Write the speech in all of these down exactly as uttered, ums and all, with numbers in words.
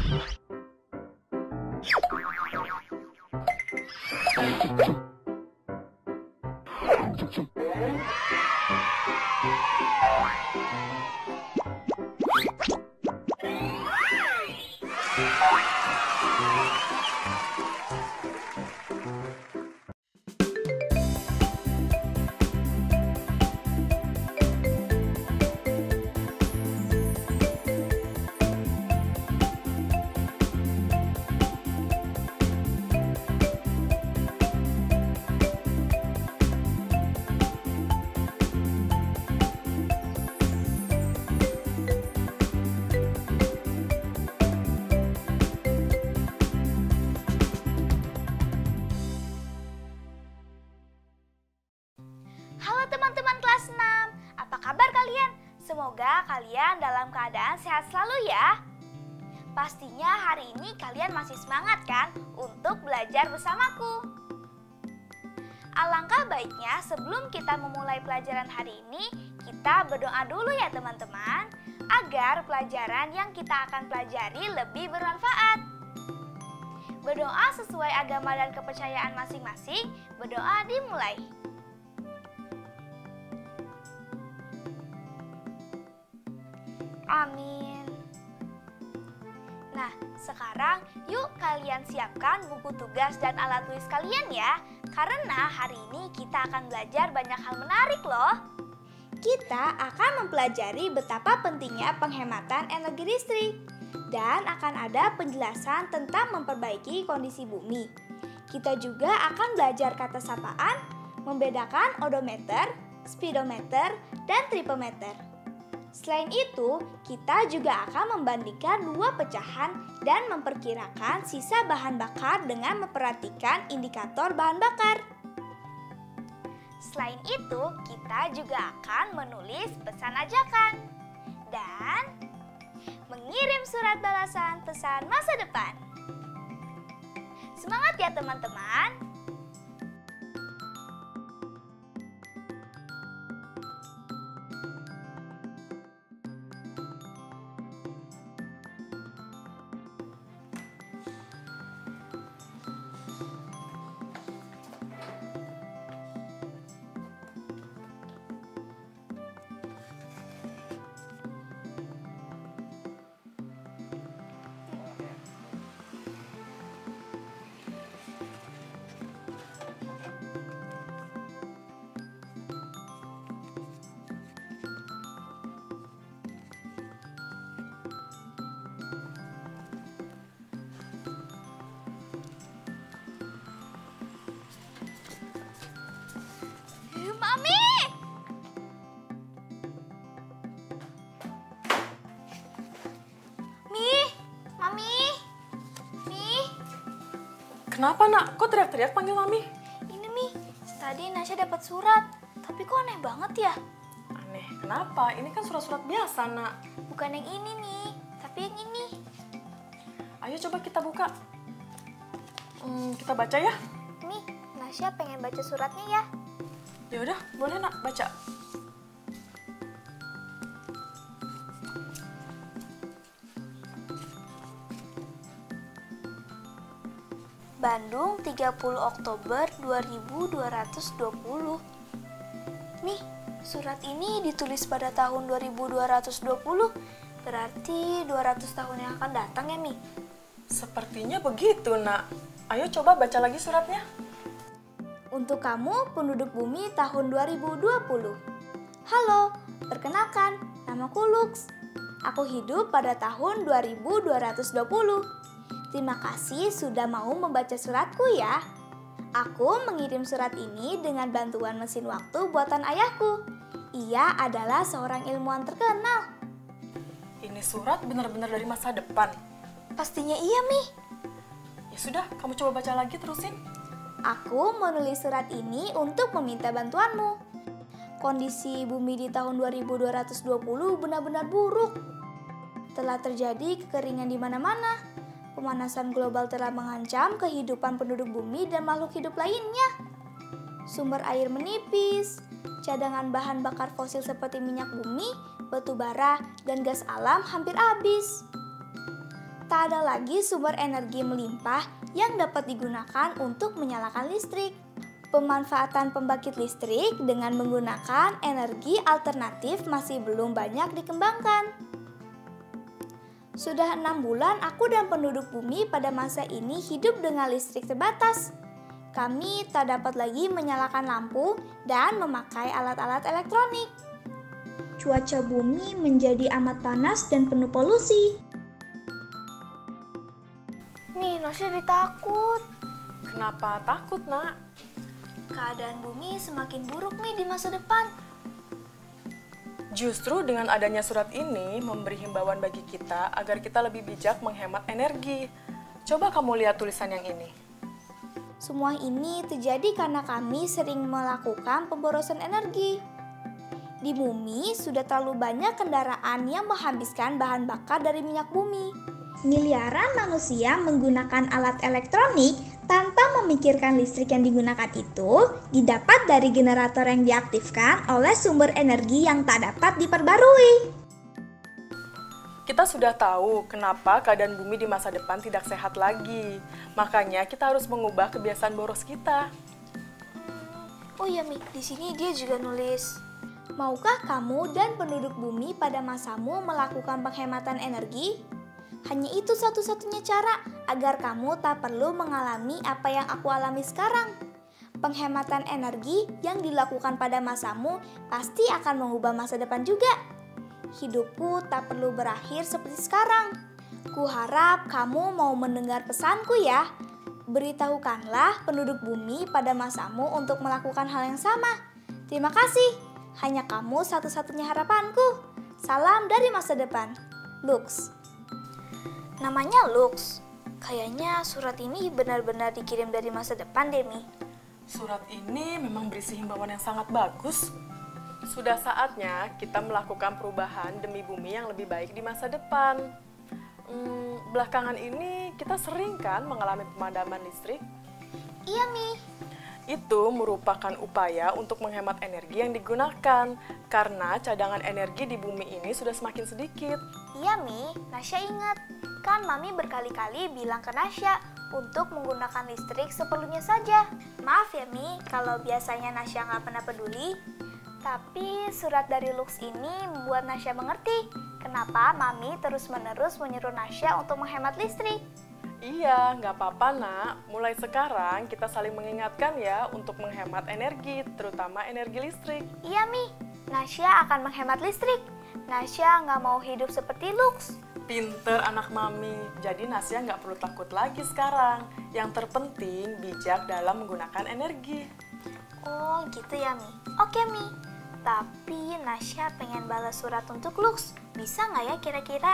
Halo teman-teman kelas enam, apa kabar kalian? Semoga kalian dalam keadaan sehat selalu ya. Pastinya hari ini kalian masih semangat kan untuk belajar bersamaku. Alangkah baiknya sebelum kita memulai pelajaran hari ini, kita berdoa dulu ya teman-teman, agar pelajaran yang kita akan pelajari lebih bermanfaat. Berdoa sesuai agama dan kepercayaan masing-masing, berdoa dimulai. Amin. Nah, sekarang yuk kalian siapkan buku tugas dan alat tulis kalian ya. Karena hari ini kita akan belajar banyak hal menarik loh. Kita akan mempelajari betapa pentingnya penghematan energi listrik. Dan akan ada penjelasan tentang memperbaiki kondisi bumi. Kita juga akan belajar kata sapaan, membedakan odometer, speedometer, dan tripometer. Selain itu, kita juga akan membandingkan dua pecahan dan memperkirakan sisa bahan bakar dengan memperhatikan indikator bahan bakar. Selain itu, kita juga akan menulis pesan ajakan dan mengirim surat balasan pesan masa depan. Semangat ya teman-teman! Mami! Mi, Mami, Mi. Kenapa nak? Kok teriak-teriak panggil Mami? Ini Mi, tadi Nasya dapat surat, tapi kok aneh banget ya? Aneh, kenapa? Ini kan surat-surat biasa nak. Bukan yang ini nih, tapi yang ini. Ayo coba kita buka. Hmm, kita baca ya. Mi, Nasya pengen baca suratnya ya. Ya udah, boleh nak baca. Bandung, tiga puluh Oktober dua ribu dua ratus dua puluh. Mi, surat ini ditulis pada tahun dua ribu dua ratus dua puluh. Berarti dua ratus tahun yang akan datang ya, Mi? Sepertinya begitu, nak. Ayo coba baca lagi suratnya. Untuk kamu, penduduk bumi tahun dua ribu dua puluh. Halo, perkenalkan, namaku Lux. Aku hidup pada tahun dua ribu dua ratus dua puluh. Terima kasih sudah mau membaca suratku ya. Aku mengirim surat ini dengan bantuan mesin waktu buatan ayahku. Ia adalah seorang ilmuwan terkenal. Ini surat benar-benar dari masa depan. Pastinya iya, Mi. Ya sudah, kamu coba baca lagi terusin. Aku menulis surat ini untuk meminta bantuanmu. Kondisi bumi di tahun dua ribu dua ratus dua puluh benar-benar buruk. Telah terjadi kekeringan di mana-mana. Pemanasan global telah mengancam kehidupan penduduk bumi dan makhluk hidup lainnya. Sumber air menipis, cadangan bahan bakar fosil seperti minyak bumi, batu bara, dan gas alam hampir habis. Tak ada lagi sumber energi melimpah yang dapat digunakan untuk menyalakan listrik. Pemanfaatan pembangkit listrik dengan menggunakan energi alternatif masih belum banyak dikembangkan. Sudah enam bulan aku dan penduduk bumi pada masa ini hidup dengan listrik terbatas. Kami tak dapat lagi menyalakan lampu dan memakai alat-alat elektronik. Cuaca bumi menjadi amat panas dan penuh polusi. Nih, Nasya jadi takut. Kenapa takut, Nak? Keadaan bumi semakin buruk nih di masa depan. Justru dengan adanya surat ini memberi himbauan bagi kita agar kita lebih bijak menghemat energi. Coba kamu lihat tulisan yang ini. Semua ini terjadi karena kami sering melakukan pemborosan energi. Di bumi sudah terlalu banyak kendaraan yang menghabiskan bahan bakar dari minyak bumi. Miliaran manusia menggunakan alat elektronik tanpa memikirkan listrik yang digunakan itu didapat dari generator yang diaktifkan oleh sumber energi yang tak dapat diperbarui. Kita sudah tahu kenapa keadaan bumi di masa depan tidak sehat lagi. Makanya kita harus mengubah kebiasaan boros kita. Oh iya Mi, di sini dia juga nulis. Maukah kamu dan penduduk bumi pada masamu melakukan penghematan energi? Hanya itu satu-satunya cara agar kamu tak perlu mengalami apa yang aku alami sekarang. Penghematan energi yang dilakukan pada masamu pasti akan mengubah masa depan juga. Hidupku tak perlu berakhir seperti sekarang. Kuharap kamu mau mendengar pesanku ya. Beritahukanlah penduduk bumi pada masamu untuk melakukan hal yang sama. Terima kasih. Hanya kamu satu-satunya harapanku. Salam dari masa depan. Lux. Namanya Lux. Kayaknya surat ini benar-benar dikirim dari masa depan, Demi. Surat ini memang berisi himbauan yang sangat bagus. Sudah saatnya kita melakukan perubahan demi bumi yang lebih baik di masa depan. Hmm, belakangan ini kita sering kan mengalami pemadaman listrik? Iya, Mi. Itu merupakan upaya untuk menghemat energi yang digunakan, karena cadangan energi di bumi ini sudah semakin sedikit. Iya, Mi. Nasya ingat. Kan Mami berkali-kali bilang ke Nasya untuk menggunakan listrik seperlunya saja. Maaf ya, Mi, kalau biasanya Nasya nggak pernah peduli. Tapi surat dari Lux ini membuat Nasya mengerti kenapa Mami terus-menerus menyuruh Nasya untuk menghemat listrik. Iya, nggak apa-apa, Nak. Mulai sekarang kita saling mengingatkan ya untuk menghemat energi, terutama energi listrik. Iya, Mi. Nasya akan menghemat listrik. Nasya nggak mau hidup seperti Lux. Pinter anak Mami. Jadi Nasya nggak perlu takut lagi sekarang. Yang terpenting bijak dalam menggunakan energi. Oh, gitu ya, Mi. Oke, Mi. Tapi Nasya pengen balas surat untuk Lux. Bisa nggak ya kira-kira?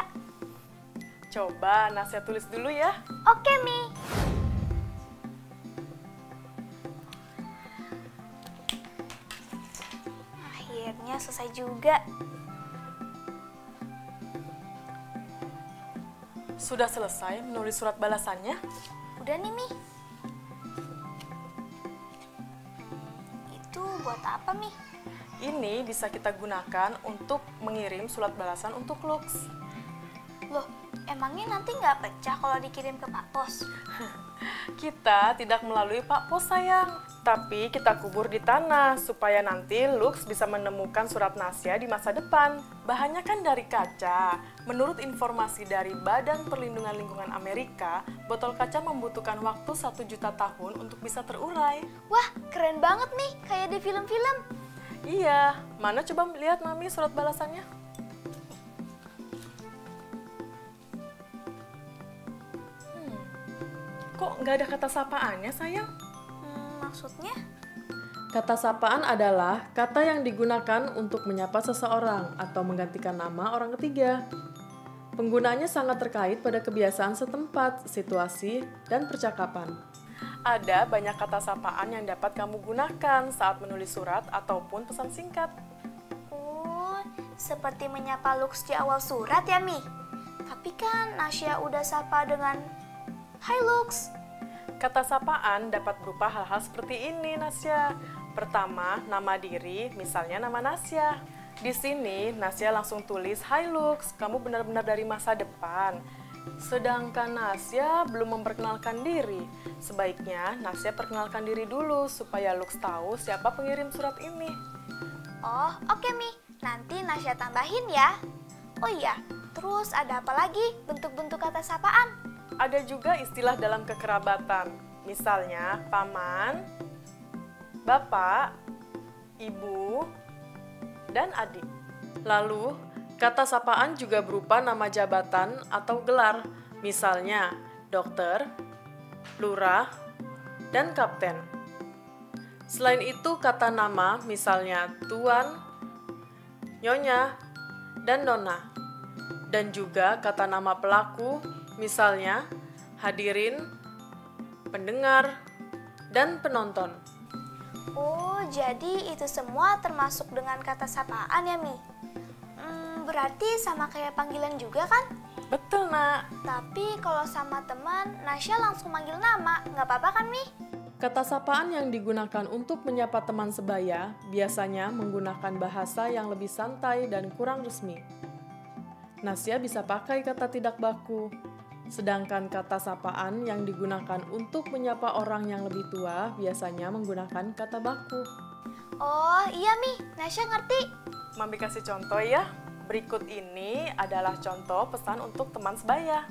Coba Nasya tulis dulu ya. Oke, Mi. Akhirnya selesai juga. Sudah selesai menulis surat balasannya? Udah nih, Mi. Itu buat apa, Mi? Ini bisa kita gunakan untuk mengirim surat balasan untuk Lux. Loh, emangnya nanti nggak pecah kalau dikirim ke Pak Pos? Kita tidak melalui Pak Pos, sayang. Tapi kita kubur di tanah supaya nanti Lux bisa menemukan surat Nasya di masa depan. Bahannya kan dari kaca. Menurut informasi dari Badan Perlindungan Lingkungan Amerika, botol kaca membutuhkan waktu satu juta tahun untuk bisa terurai. Wah, keren banget nih, kayak di film-film. Iya, mana coba lihat Mami surat balasannya? Hmm, kok nggak ada kata sapaannya, sayang? Hmm, maksudnya? Kata sapaan adalah kata yang digunakan untuk menyapa seseorang atau menggantikan nama orang ketiga. Penggunaannya sangat terkait pada kebiasaan setempat, situasi, dan percakapan. Ada banyak kata sapaan yang dapat kamu gunakan saat menulis surat ataupun pesan singkat. Oh, seperti menyapa Lux di awal surat ya, Mi? Tapi kan Nasya udah sapa dengan Hai Lux. Kata sapaan dapat berupa hal-hal seperti ini, Nasya. Pertama, nama diri, misalnya nama Nasya. Di sini, Nasya langsung tulis, Hai Lux, kamu benar-benar dari masa depan. Sedangkan Nasya belum memperkenalkan diri. Sebaiknya Nasya perkenalkan diri dulu supaya Lux tahu siapa pengirim surat ini. Oh, oke Mi. Nanti Nasya tambahin ya. Oh iya, terus ada apa lagi bentuk-bentuk kata sapaan? Ada juga istilah dalam kekerabatan. Misalnya paman, bapak, ibu, dan adik. Lalu, kata sapaan juga berupa nama jabatan atau gelar, misalnya dokter, lurah, dan kapten. Selain itu, kata nama misalnya tuan, nyonya, dan nona. Dan juga kata nama pelaku, misalnya hadirin, pendengar, dan penonton. Oh, jadi itu semua termasuk dengan kata sapaan ya Mi? Hmm, berarti sama kayak panggilan juga kan? Betul, Nak. Tapi kalau sama teman, Nasya langsung manggil nama, nggak apa-apa kan Mi? Kata sapaan yang digunakan untuk menyapa teman sebaya biasanya menggunakan bahasa yang lebih santai dan kurang resmi. Nasya bisa pakai kata tidak baku, sedangkan kata sapaan yang digunakan untuk menyapa orang yang lebih tua biasanya menggunakan kata baku. Oh iya Mi, Nasya ngerti. Mami kasih contoh ya. Berikut ini adalah contoh pesan untuk teman sebaya.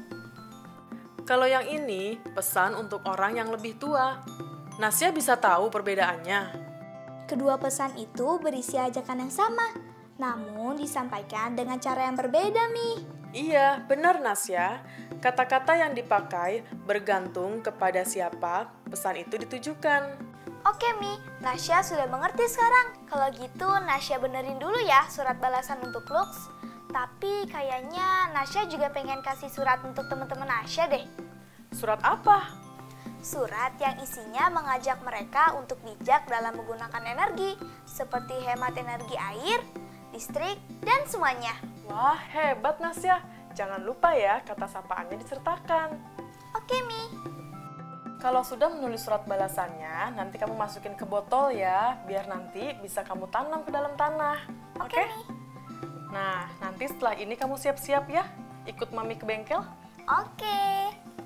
Kalau yang ini, pesan untuk orang yang lebih tua. Nasya bisa tahu perbedaannya. Kedua pesan itu berisi ajakan yang sama, namun disampaikan dengan cara yang berbeda Mi. Iya, benar Nasya. Kata-kata yang dipakai bergantung kepada siapa pesan itu ditujukan. Oke Mi, Nasya sudah mengerti sekarang. Kalau gitu Nasya benerin dulu ya surat balasan untuk Lux. Tapi kayaknya Nasya juga pengen kasih surat untuk teman-teman Nasya deh. Surat apa? Surat yang isinya mengajak mereka untuk bijak dalam menggunakan energi, seperti hemat energi air, listrik, dan semuanya. Wah, hebat Nasya. Jangan lupa ya kata sapaannya disertakan. Oke Mi. Kalau sudah menulis surat balasannya, nanti kamu masukin ke botol ya, biar nanti bisa kamu tanam ke dalam tanah. Oke Oke? Mi. Nah, nanti setelah ini kamu siap-siap ya, ikut Mami ke bengkel. Oke.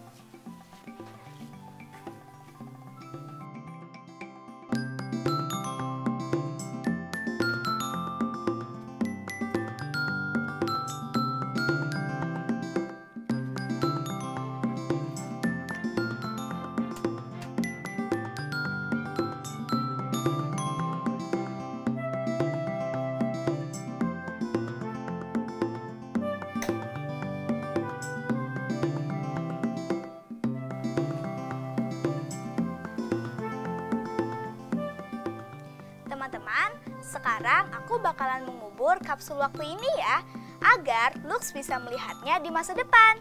Teman-teman, sekarang aku bakalan mengubur kapsul waktu ini ya, agar Lux bisa melihatnya di masa depan.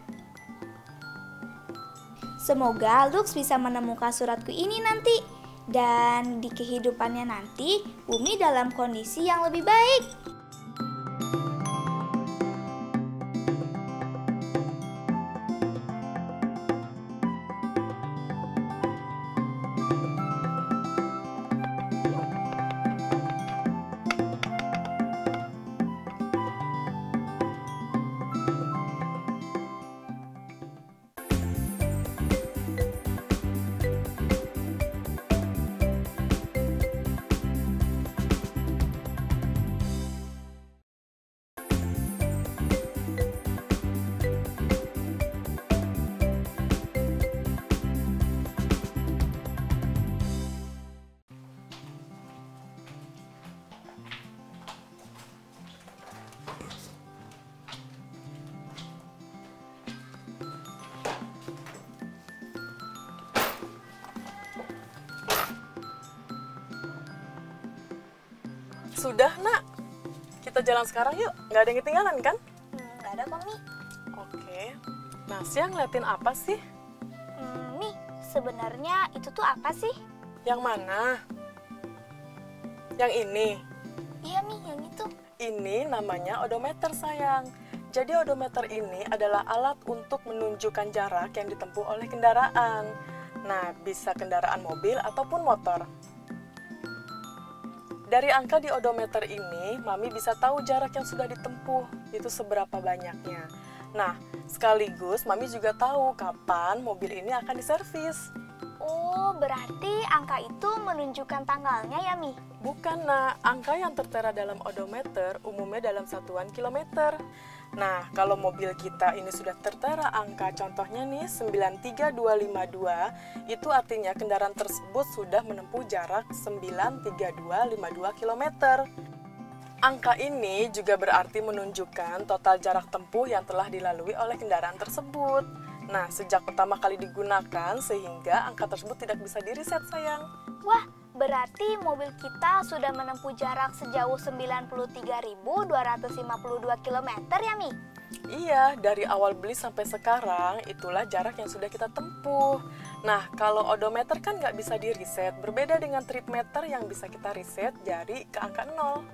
Semoga Lux bisa menemukan suratku ini nanti, dan di kehidupannya nanti, Bumi dalam kondisi yang lebih baik. Sudah, Nak. Kita jalan sekarang yuk. Nggak ada yang ketinggalan, kan? Hmm, nggak ada kok, Mi. Oke. Nasya ngeliatin apa sih? Hmm, Mi, sebenarnya itu tuh apa sih? Yang mana? Yang ini. Iya, Mi, yang itu. Ini namanya odometer, sayang. Jadi odometer ini adalah alat untuk menunjukkan jarak yang ditempuh oleh kendaraan. Nah, bisa kendaraan mobil ataupun motor. Dari angka di odometer ini, Mami bisa tahu jarak yang sudah ditempuh, itu seberapa banyaknya. Nah, sekaligus Mami juga tahu kapan mobil ini akan diservis. Oh, berarti angka itu menunjukkan tanggalnya ya, Mi? Bukan, nak. Angka yang tertera dalam odometer umumnya dalam satuan kilometer. Nah, kalau mobil kita ini sudah tertera angka, contohnya nih sembilan tiga dua lima dua, itu artinya kendaraan tersebut sudah menempuh jarak sembilan tiga dua lima dua kilometer. Angka ini juga berarti menunjukkan total jarak tempuh yang telah dilalui oleh kendaraan tersebut. Nah, sejak pertama kali digunakan sehingga angka tersebut tidak bisa di-reset, sayang. Wah, berarti mobil kita sudah menempuh jarak sejauh sembilan puluh tiga ribu dua ratus lima puluh dua kilometer ya, Mi? Iya, dari awal beli sampai sekarang itulah jarak yang sudah kita tempuh. Nah, kalau odometer kan nggak bisa di-reset, berbeda dengan trip meter yang bisa kita reset jadi ke angka nol.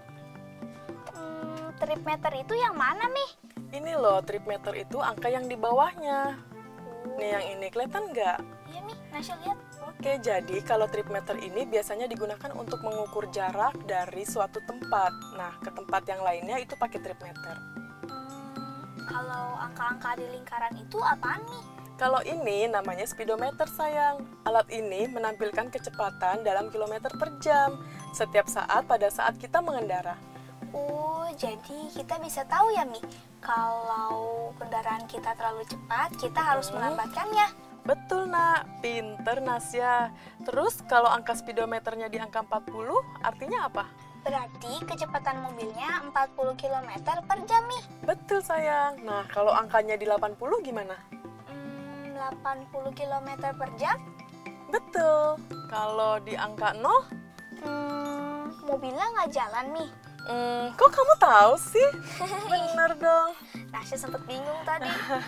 Hmm, trip meter itu yang mana, Mi? Ini loh, trip meter itu angka yang di bawahnya. Nih, yang ini kelihatan nggak? Iya, Mi. Nasya lihat. Oke, jadi kalau trip meter ini biasanya digunakan untuk mengukur jarak dari suatu tempat. Nah, ke tempat yang lainnya itu pakai trip meter. Hmm, kalau angka-angka di lingkaran itu apaan, Mi? Kalau ini namanya speedometer, sayang. Alat ini menampilkan kecepatan dalam kilometer per jam setiap saat pada saat kita mengendara. Oh, jadi kita bisa tahu ya, Mi, kalau kendaraan kita terlalu cepat, kita harus Hmm. melambatkannya. Betul, nak. Pinter, Nasya. Terus kalau angka speedometernya di angka empat puluh, artinya apa? Berarti kecepatan mobilnya empat puluh kilometer per jam, Mi. Betul, sayang. Nah, kalau angkanya di delapan puluh gimana? Hmm, delapan puluh kilometer per jam? Betul. Kalau di angka nol? Hmm, mobilnya nggak jalan, Mi. Hmm, kok kamu tahu sih? Bener dong. Nasya sempat bingung tadi.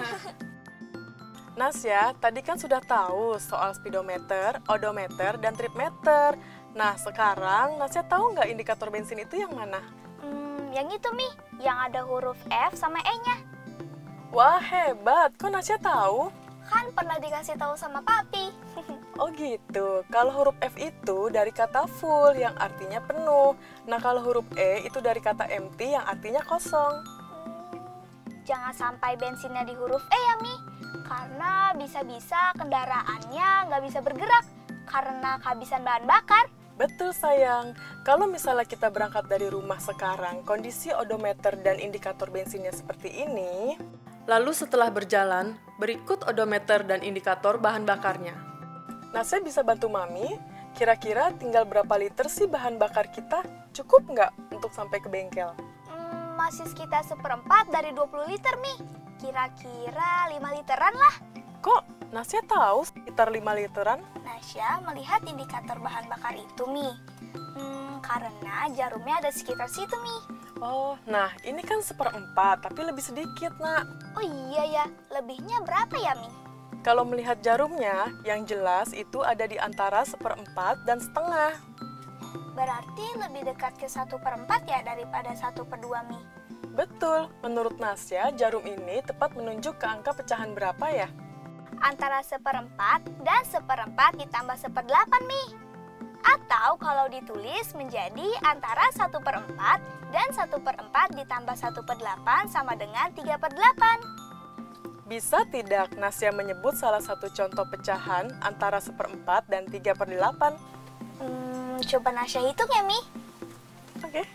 Nasya, tadi kan sudah tahu soal speedometer, odometer, dan trip meter. Nah, sekarang Nasya tahu nggak indikator bensin itu yang mana? Hmm, yang itu, Mi, yang ada huruf F sama E-nya. Wah, hebat. Kok Nasya tahu? Kan pernah dikasih tahu sama Papi. Oh gitu, kalau huruf F itu dari kata full yang artinya penuh. Nah, kalau huruf E itu dari kata empty yang artinya kosong. Jangan sampai bensinnya di huruf E ya, Mi. Karena bisa-bisa kendaraannya nggak bisa bergerak karena kehabisan bahan bakar. Betul, sayang. Kalau misalnya kita berangkat dari rumah sekarang, kondisi odometer dan indikator bensinnya seperti ini. Lalu setelah berjalan, berikut odometer dan indikator bahan bakarnya. Nah, saya bisa bantu Mami, kira-kira tinggal berapa liter sih bahan bakar kita? Cukup nggak untuk sampai ke bengkel? Hmm, masih sekitar seperempat dari dua puluh liter, Mi. Kira-kira lima literan lah. Kok Nasya tahu sekitar lima literan? Nasya melihat indikator bahan bakar itu, Mi. Hmm, karena jarumnya ada sekitar situ, Mi. Oh, nah ini kan seperempat, tapi lebih sedikit, nak. Oh iya ya, lebihnya berapa ya, Mi? Kalau melihat jarumnya, yang jelas itu ada di antara seperempat dan setengah. Berarti lebih dekat ke satu per empat ya daripada satu per dua, Mi. Betul, menurut Nasya, jarum ini tepat menunjuk ke angka pecahan berapa ya? Antara seperempat dan seperempat ditambah seperdelapan, Mi. Atau kalau ditulis menjadi antara satu per empat dan satu per empat ditambah satu per delapan sama dengan tiga per delapan. Bisa tidak Nasya menyebut salah satu contoh pecahan antara seperempat dan tiga per delapan? Hmm, coba Nasya hitung ya, Mi. Oke.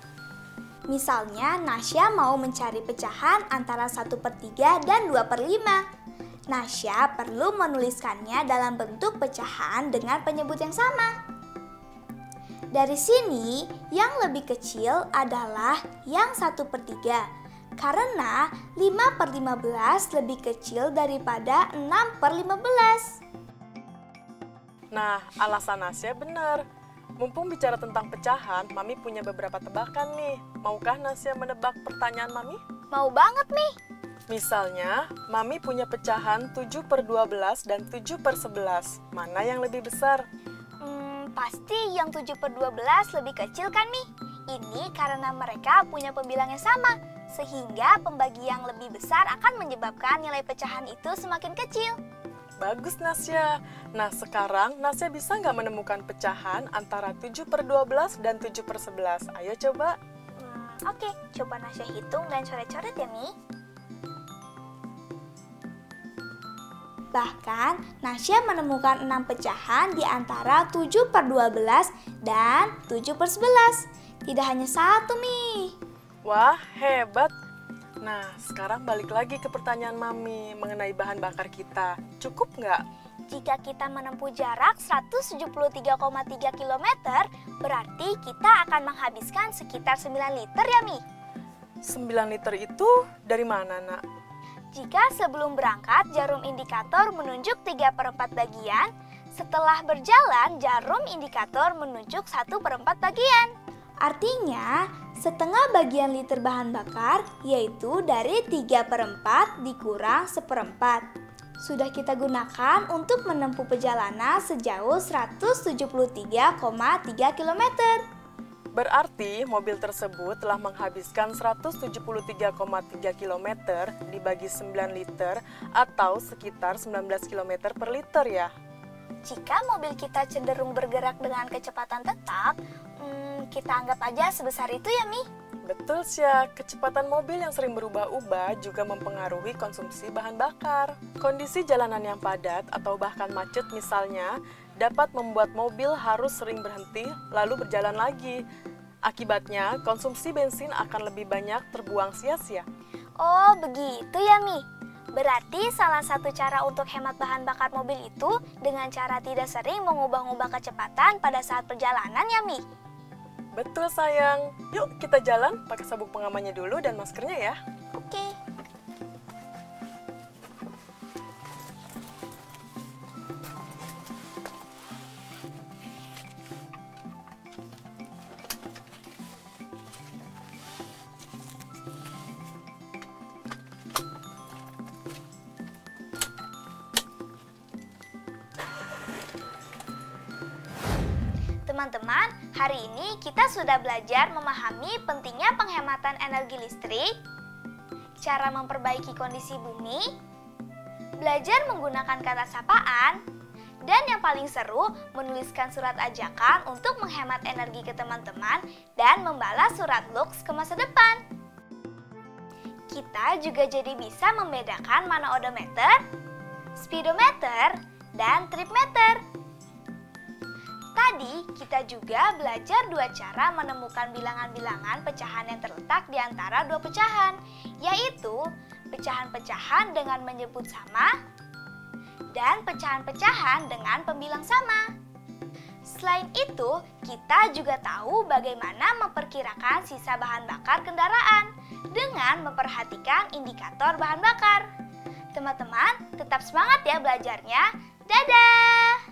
Misalnya Nasya mau mencari pecahan antara satu per tiga dan dua per lima. Nasya perlu menuliskannya dalam bentuk pecahan dengan penyebut yang sama. Dari sini, yang lebih kecil adalah yang satu per tiga. Karena lima per lima belas lebih kecil daripada enam per lima belas. Nah, alasan Nasya benar. Mumpung bicara tentang pecahan, Mami punya beberapa tebakan nih. Maukah Nasya menebak pertanyaan Mami? Mau banget, Mi. Misalnya, Mami punya pecahan tujuh per dua belas dan tujuh per sebelas. Mana yang lebih besar? Hmm, pasti yang tujuh per dua belas lebih kecil kan, Mi? Ini karena mereka punya pembilang yang sama. Sehingga pembagi yang lebih besar akan menyebabkan nilai pecahan itu semakin kecil. Bagus, Nasya. Nah, sekarang Nasya bisa nggak menemukan pecahan antara tujuh per dua belas dan tujuh per sebelas? Ayo coba. Hmm, Oke, coba Nasya hitung dan coret-coret ya, Mi. Bahkan, Nasya menemukan enam pecahan di antara tujuh per dua belas dan tujuh per sebelas. Tidak hanya satu, Mi. Wah, hebat. Nah, sekarang balik lagi ke pertanyaan Mami mengenai bahan bakar kita. Cukup nggak? Jika kita menempuh jarak seratus tujuh puluh tiga koma tiga kilometer, berarti kita akan menghabiskan sekitar sembilan liter ya, Mi? sembilan liter itu dari mana, Nak? Jika sebelum berangkat jarum indikator menunjuk tiga per empat bagian, setelah berjalan jarum indikator menunjuk satu per empat bagian. Artinya, setengah bagian liter bahan bakar yaitu dari tiga per empat dikurang seperempat. Sudah kita gunakan untuk menempuh perjalanan sejauh seratus tujuh puluh tiga koma tiga kilometer. Berarti mobil tersebut telah menghabiskan seratus tujuh puluh tiga koma tiga kilometer dibagi sembilan liter atau sekitar sembilan belas kilometer per liter ya. Jika mobil kita cenderung bergerak dengan kecepatan tetap, hmm, kita anggap aja sebesar itu ya, Mi? Betul, Sya. Kecepatan mobil yang sering berubah-ubah juga mempengaruhi konsumsi bahan bakar. Kondisi jalanan yang padat atau bahkan macet misalnya, dapat membuat mobil harus sering berhenti lalu berjalan lagi. Akibatnya, konsumsi bensin akan lebih banyak terbuang sia-sia. Oh, begitu ya, Mi? Berarti salah satu cara untuk hemat bahan bakar mobil itu dengan cara tidak sering mengubah-ubah kecepatan pada saat perjalanan ya, Mi? Betul, sayang. Yuk kita jalan pakai sabuk pengamannya dulu dan maskernya ya. Oke. Teman-teman, hari ini kita sudah belajar memahami pentingnya penghematan energi listrik, cara memperbaiki kondisi bumi, belajar menggunakan kata sapaan, dan yang paling seru, menuliskan surat ajakan untuk menghemat energi ke teman-teman dan membalas surat Lux ke masa depan. Kita juga jadi bisa membedakan mana odometer, speedometer, dan tripmeter. Tadi kita juga belajar dua cara menemukan bilangan-bilangan pecahan yang terletak di antara dua pecahan, yaitu pecahan-pecahan dengan menyebut sama dan pecahan-pecahan dengan pembilang sama. Selain itu, kita juga tahu bagaimana memperkirakan sisa bahan bakar kendaraan dengan memperhatikan indikator bahan bakar. Teman-teman, tetap semangat ya belajarnya. Dadah!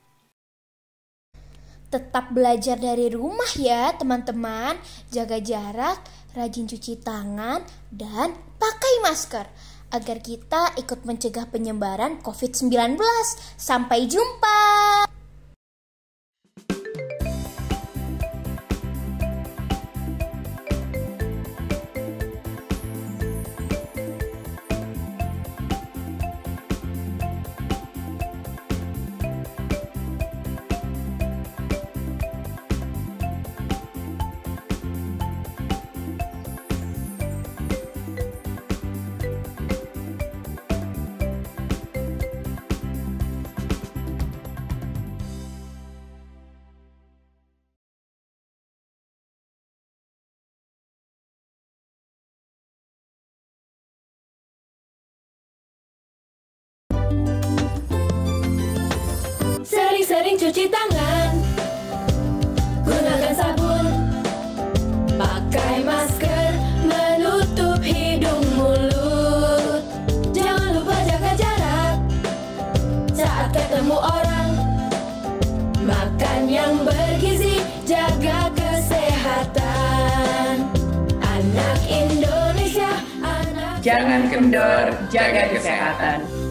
Tetap belajar dari rumah ya teman-teman. Jaga jarak, rajin cuci tangan, dan pakai masker agar kita ikut mencegah penyebaran covid sembilan belas. Sampai jumpa! Sering-sering cuci tangan, gunakan sabun, pakai masker, menutup hidung mulut. Jangan lupa jaga jarak saat ketemu orang. Makan yang bergizi, jaga kesehatan. Anak Indonesia, anak Jangan kendor, jaga kesehatan.